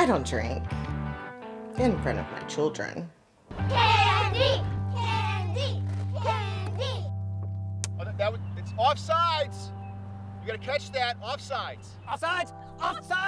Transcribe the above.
don't drink in front of my children. Candy! Candy! Candy! Oh, it's offsides. You gotta catch that. Offsides. Offsides! Offsides!